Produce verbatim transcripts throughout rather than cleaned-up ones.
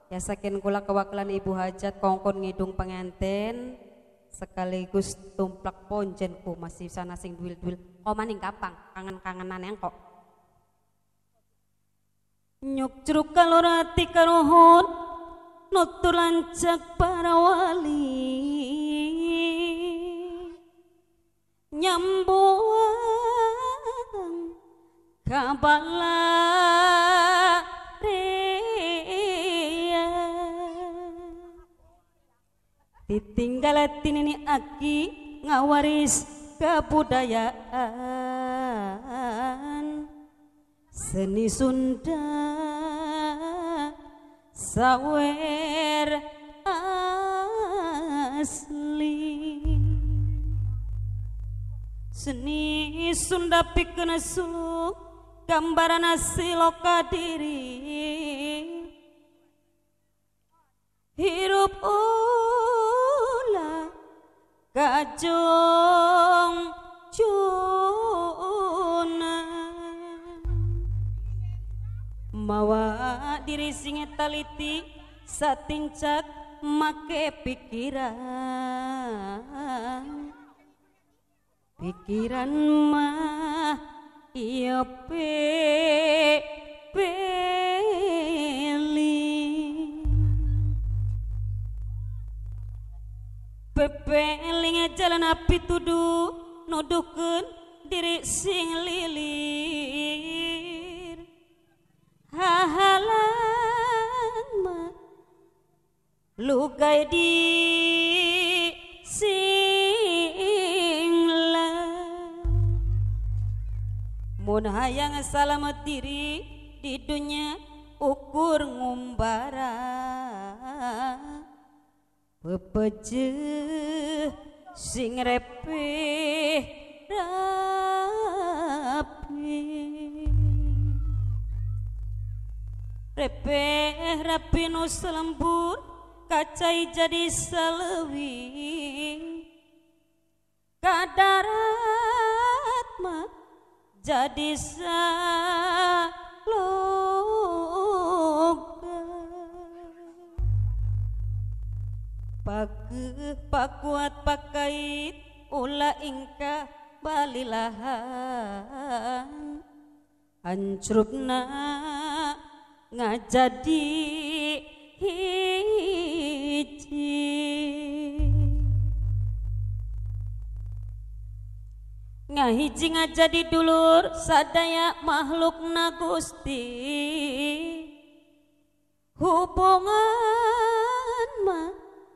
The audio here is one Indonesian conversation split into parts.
Ya saking kula kewakilan ibu hajat kongkon ngidung pengantin sekaligus tumplak ponjenku masih sana sing duil-duil. Oh maning gampang, kangen-kangenan yang kok. Nyuk jeruk kalorati karuhun nutur lancak para wali nyambuang kabala rea ditinggalatin ini aki ngawaris kebudayaan seni Sunda sawer asli seni Sunda pikeun suluk gambaran siloka diri hirup ulah kajong juna mawa diri sing taliti satincak make pikiran pikiran mah iya pe peli pepeling jalan api tuduh nuduhkeun diri sing lilir hahalang mah lugai di mun hayang salamet diri di dunia ukur ngumbara pepejeh sing repeh rapi repeh rapi nu selembur kacai jadi selewing kadarat mah jadi saloga pake pakuat pakait ulah ingkah balilahan hancurna ngajadi hiji ngahiji ngajadi dulur sadaya makhlukna Gusti hubungan mah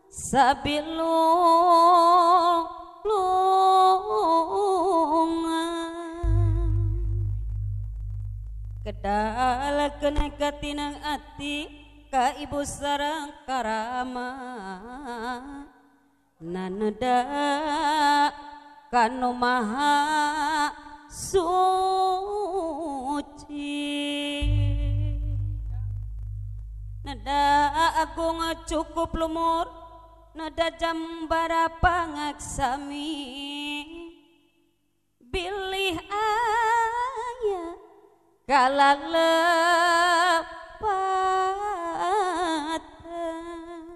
sabilulungan kedala kenekatinang ati ka ibu sareng karama naneda kanu maha suci nada agung cukup lumur nada jambara pangaksami bilih aya kalalepatan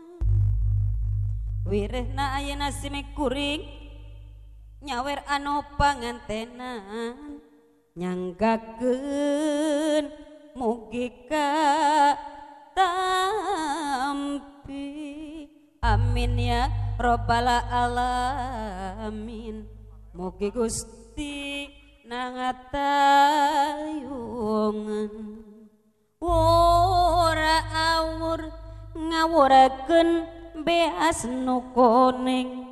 wirehna ayeuna simi kuring nyawer anu pangantenan nyanggakeun mugi ka tampi amin ya robbal alamin mugi Gusti nangatayungan ora awur ngawurakeun beas nu koneng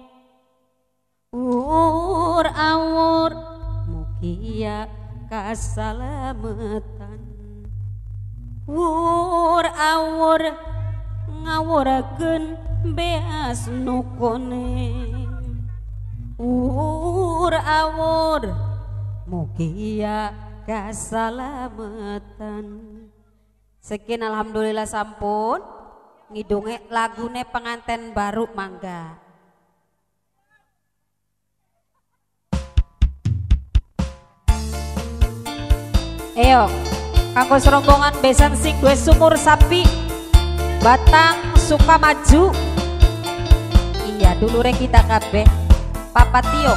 ur awur mugia kasalametan ur awur ngawurakeun beas nu koneng ur awur mugia kasalametan sekian alhamdulillah sampun ngidunge lagune penganten baru mangga. Ayo, kanggo serombongan besan sing duwe sumur sapi Batang suka maju. Iya dulu re kita kabeh. Papa Tio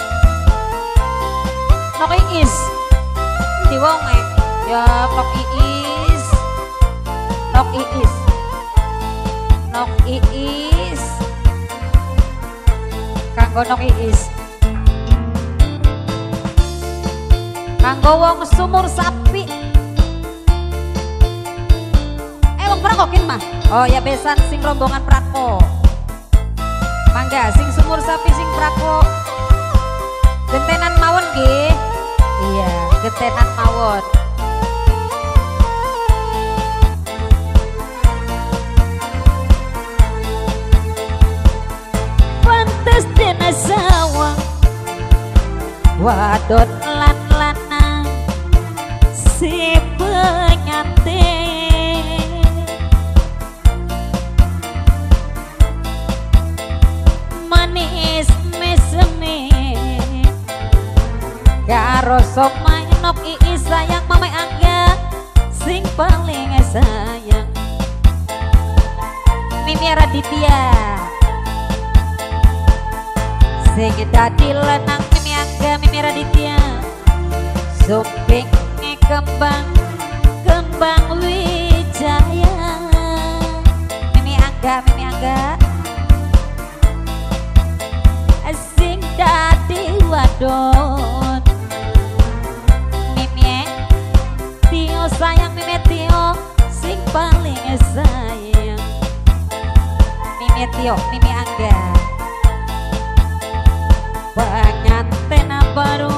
Nok Iis di wonge ya Nok Iis Nok Iis Nok Iis kanggo Nok Iis kanggo wong sumur sapi eh wong prakokin mah oh ya besan sing rombongan prako mangga sing sumur sapi sing prako gentenan mawon nggih iya gentenan mawon pantes dena sawang wadon lan lanang si pengantin manis meseme karo somai Nok Iis sayang Mama Angga sing paling sayang Mimi Raditya sing dadi lenang Mimi Angga Mimi Raditya sumping kembang kembang Wijaya Mimi Angga Mimi Angga sing dadi wadon Mimi Tio sayang Mimi Tio sing paling sayang Mimi Tio Mimi Angga pengantin baru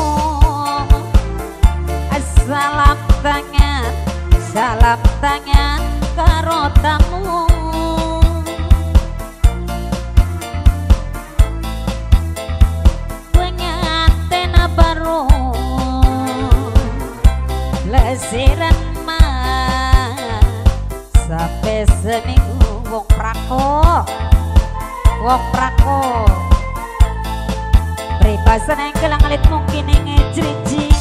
salam tangan salam tangan karo tamu pengantin baru lesiran mah sampai seminggu wong prako wong prako pribasan yang kelang alit mungkin yang ngejrijing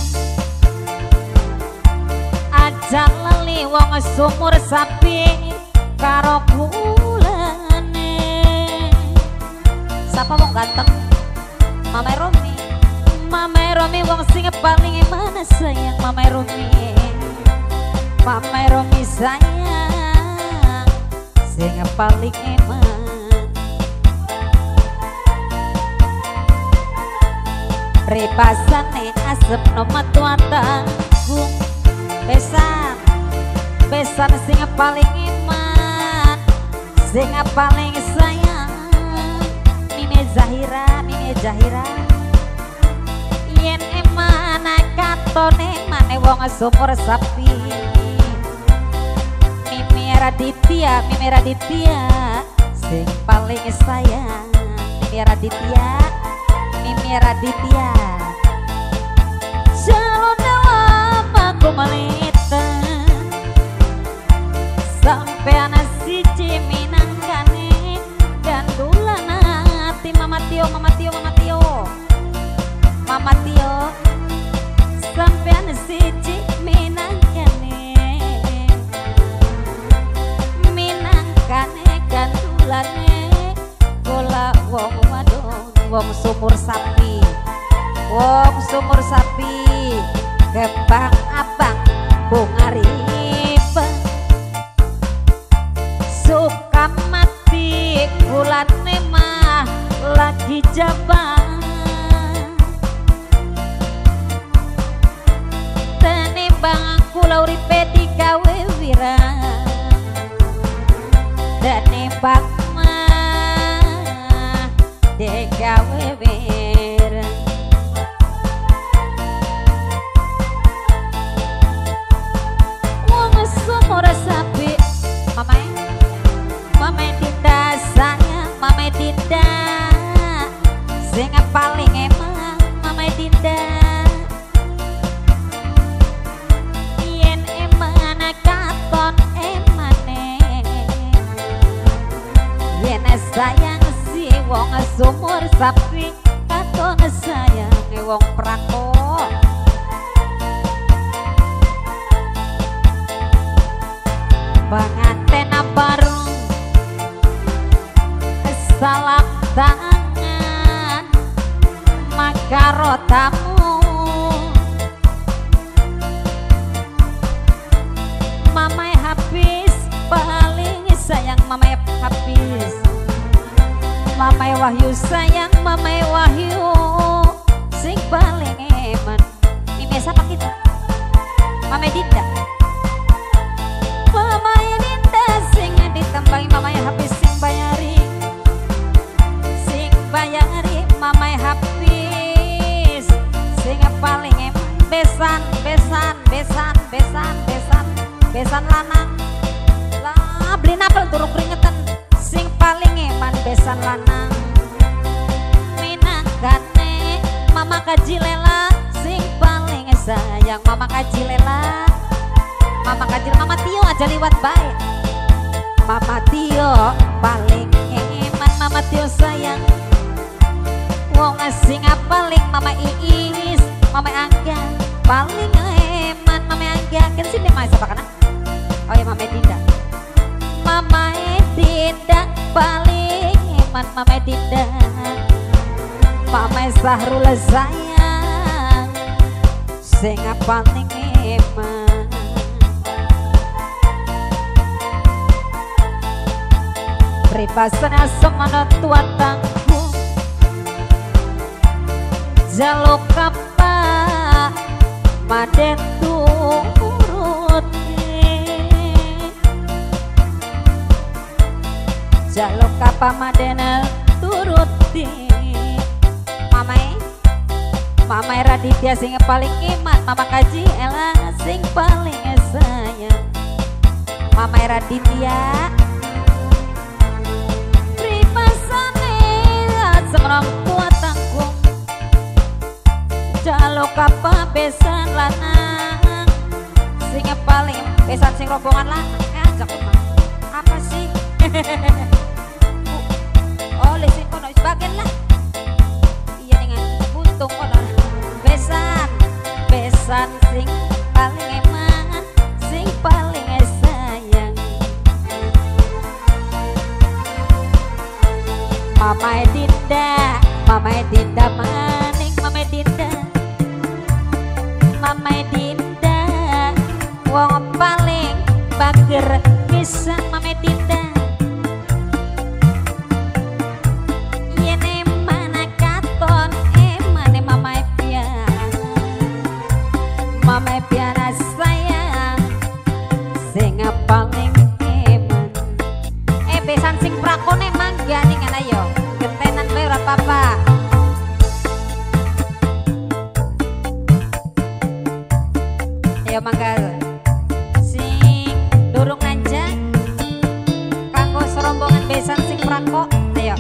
aja lali wong sumur sapi karo kulane siapa wong ganteng Mama Romi Mama Romi wong sing paling mana sayang Mama Romi Mama Romi sayang sing paling eman pripasane asep nomat tanggung besan besan sing paling iman sing paling sayang Mimi Zahira Mimi Zahira yen eman katone mane wong sumur sapi Mimi Raditya Mimi Raditya sing paling sayang Mimi Raditya Mimi Raditya aku melita sampai anak si Ciminangkane gandulan hati Mama Tio Mama Tio Mama Tio Mama Tio sampai anak si Ciminangkane Minangkane gandulane bola wong wadon wong sumur sapi wong sumur sapi kembang abang bunga ribang suka mati bulan mah lagi jabang tenimbang kula uripe digawe wirang tenimbang mah digawe wirang sumur sapi Mama Mama Dinda sayang Mama Dinda sing paling emang Mama Dinda yen eman katon emane yen sayang si wong sumur sapi katon sayang wong prako pengantin apa salam tangan makaro tamu mamai habis paling sayang mamai habis mamai Wahyu sayang mamai Wahyu sing paling eman ini siapa kita mamai Dinda mamai Dinda sing ditambahi mamai habis sing bayari sing bayari mamai habis sing paling eman besan besan besan besan besan besan lanang lah beli napel turun keringetan sing paling eman besan lanang minangkane mama kaji lela sing paling sayang mama kaji lela mama kaji mama Tio aja liwat baik mama Tio paling eman mama Tio sayang wong sing paling mama Iis mama Angga paling eman mama Angga kan sini mah siapa kana oh ya mama Dinda mama Dinda paling eman mama Dinda mama Sahrul sayang sing paling eman pripasana semono tua tanggung jaluk apa maden turut jaluk apa maden turuti mamai mamai Raditya sing paling iman mama kaji Ella sing paling sayang mamai Raditya pripasane semerang tua tanggung jaluk apa besan lanang sing paling besan sing rombongan lanang ajak apa sih oh lesin kono sebagian lah iya dengan buntung kono besan besan sing paling eman sing paling sayang mama Dinda mama Dinda maning mama Dinda mama Dinda wong paling bager pisan mama Dinda mama piana sayang sing paling eman eh besan sing prakone mangga ning ana yo gentenan bae ora apa-apa ayo mangga sing durung nanjak kanggo serombongan besan sing prakok ayo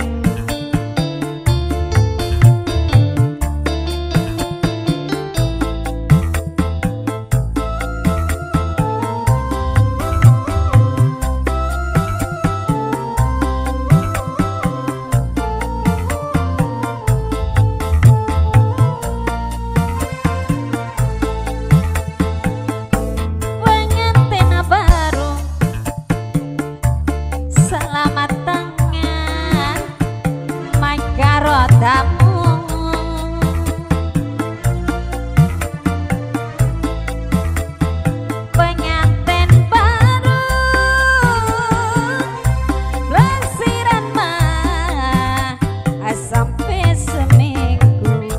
pengantin baru lesiran mah sampai seminggu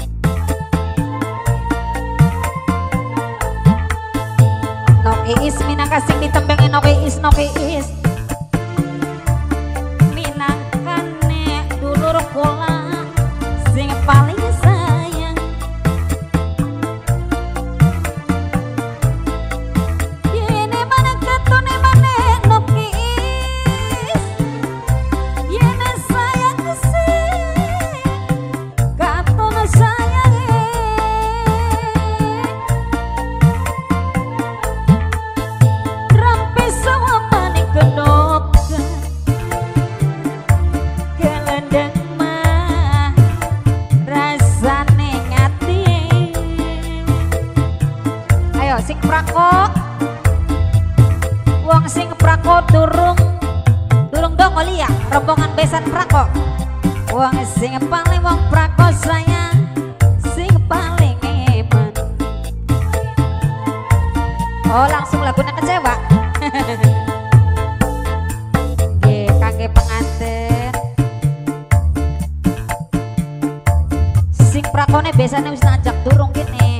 nok iis minang kasing ditembengin nok iis nok iis minangkane dulur kula sing paling sayang yene mana katone mana nok iis yene sayang sing katone sayang rampe sama maning Mongolia, rombongan besan Prako. Wong sing paling wong Prako sayang, sing paling eman. Oh langsung lagunya kecewa. Ye kangge pengantin. Sing Prakone biasanya wis najak durung kene.